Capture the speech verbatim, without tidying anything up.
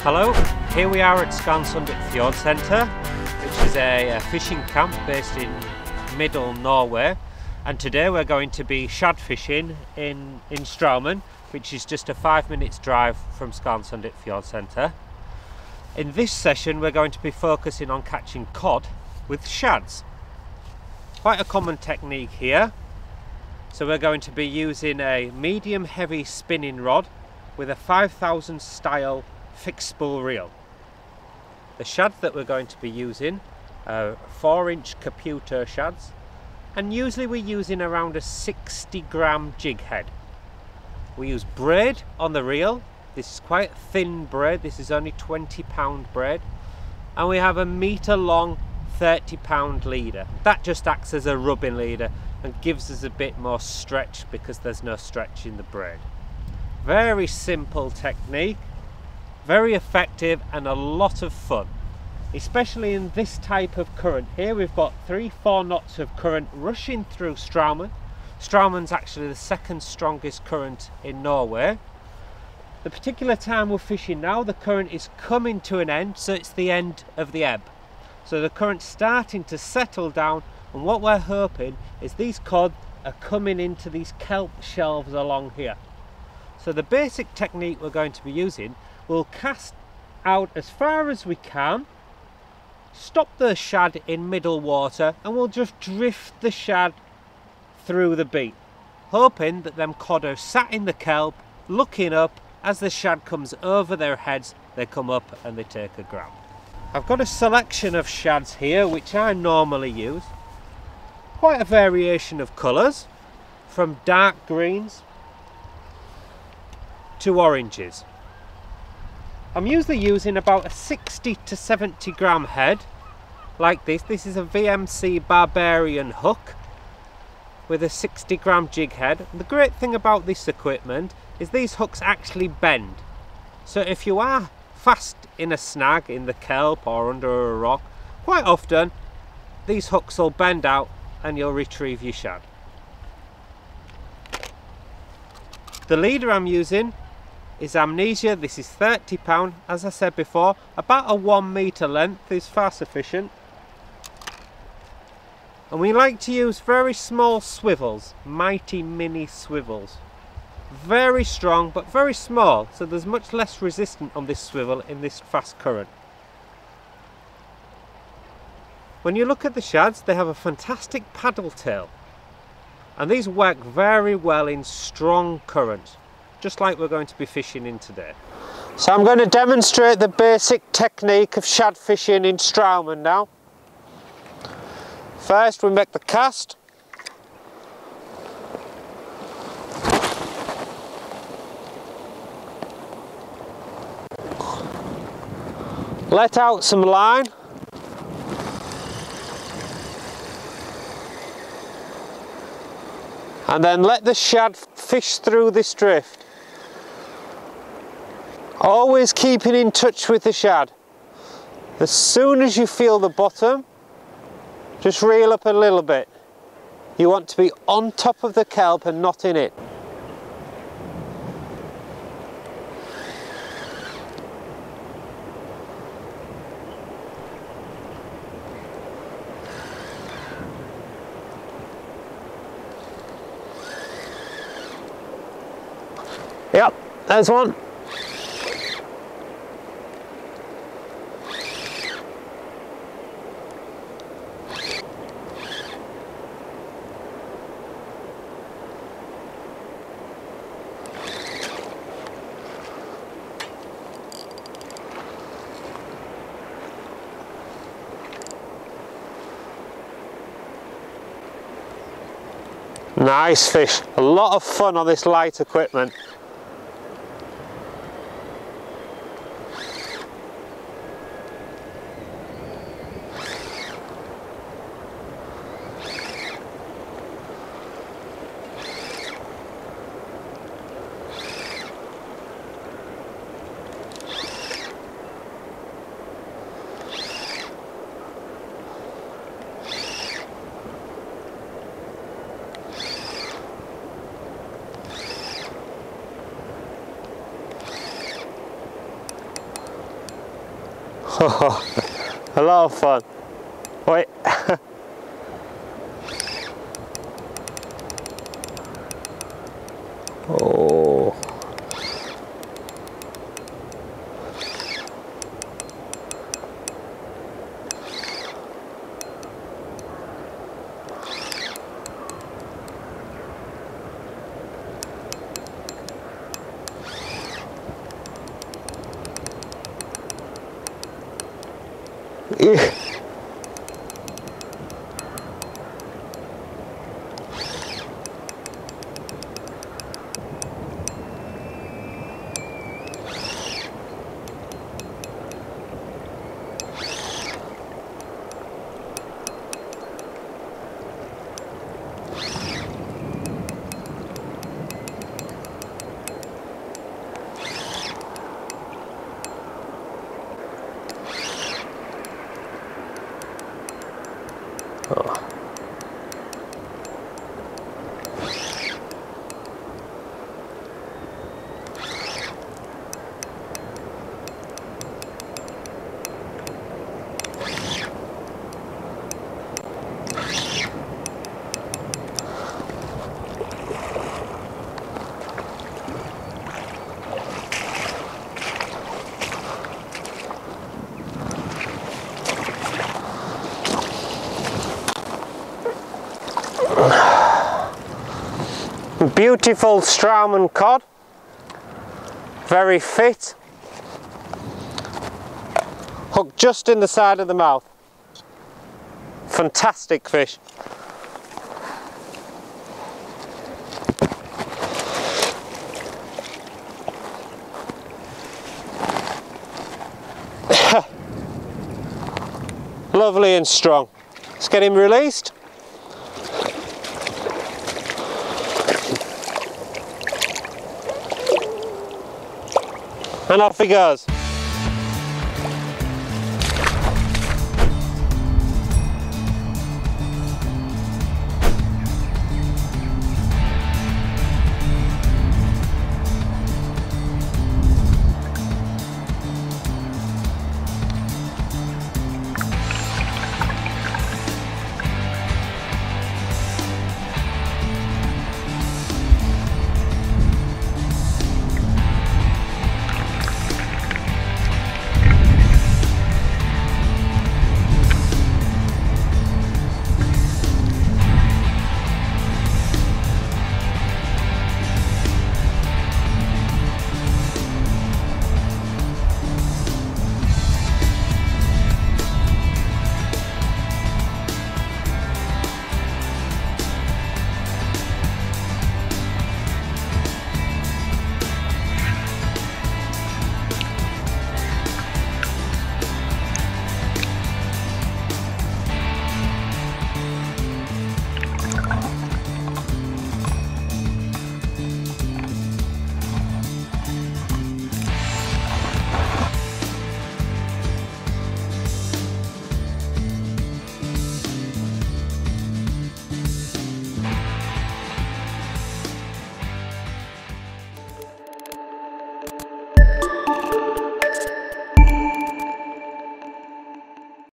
Hello, here we are at Skarnsundet Fjordcentre, which is a, a fishing camp based in Middle Norway, and today we're going to be shad fishing in, in Straumen, which is just a five minutes drive from Skarnsundet Fjordcentre. In this session we're going to be focusing on catching cod with shads. Quite a common technique here. So we're going to be using a medium heavy spinning rod with a five thousand style fixed spool reel. The shad that we're going to be using are four inch computer shads, and usually we're using around a sixty gram jig head. We use braid on the reel. This is quite thin braid, this is only twenty pound braid, and we have a metre long thirty pound leader. That just acts as a rubbing leader and gives us a bit more stretch because there's no stretch in the braid. Very simple technique, very effective and a lot of fun, especially in this type of current. Here we've got three four knots of current rushing through Straumen. Straumen's actually the second strongest current in Norway. The particular time we're fishing now, the current is coming to an end, so it's the end of the ebb. So the current's starting to settle down, and what we're hoping is these cod are coming into these kelp shelves along here. So the basic technique we're going to be using, we'll cast out as far as we can, stop the shad in middle water, and we'll just drift the shad through the beat, hoping that them cod are sat in the kelp looking up. As the shad comes over their heads, they come up and they take a grab. I've got a selection of shads here which I normally use. Quite a variation of colours, from dark greens to oranges. I'm usually using about a sixty to seventy gram head like this. This is a V M C Barbarian hook with a sixty gram jig head. And the great thing about this equipment is these hooks actually bend. So if you are fast in a snag in the kelp or under a rock, quite often these hooks will bend out and you'll retrieve your shad. The leader I'm using is Amnesia. This is thirty pound. As I said before, about a one metre length is far sufficient. And we like to use very small swivels, mighty mini swivels. Very strong but very small, so there's much less resistance on this swivel in this fast current. When you look at the shads, they have a fantastic paddle tail, and these work very well in strong currents, just like we're going to be fishing in today. So I'm going to demonstrate the basic technique of shad fishing in Straumen now. First we make the cast. Let out some line. And then let the shad fish through this drift. Always keeping in touch with the shad. As soon as you feel the bottom, just reel up a little bit. You want to be on top of the kelp and not in it. Yep, there's one. Nice fish. A lot of fun on this light equipment. A lot of fun. Wait. Oh. Yeah. Oh. Beautiful Straumen cod, very fit, hooked just in the side of the mouth. Fantastic fish. Lovely and strong. Let's get him released. And off he goes.